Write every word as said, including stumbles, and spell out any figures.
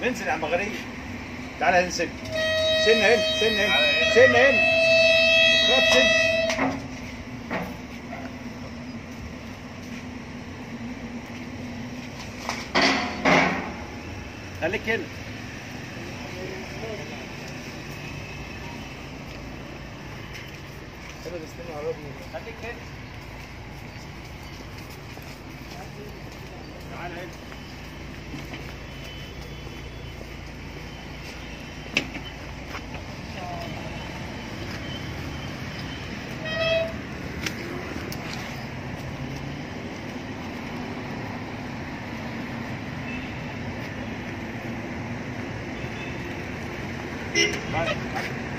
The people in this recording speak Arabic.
انزل يا عم غريب. تعالى هنا سن. سن هنا سن هنا سن هنا. خاف سن. خليك هنا. خليك هنا. تعالى هنا. Bye.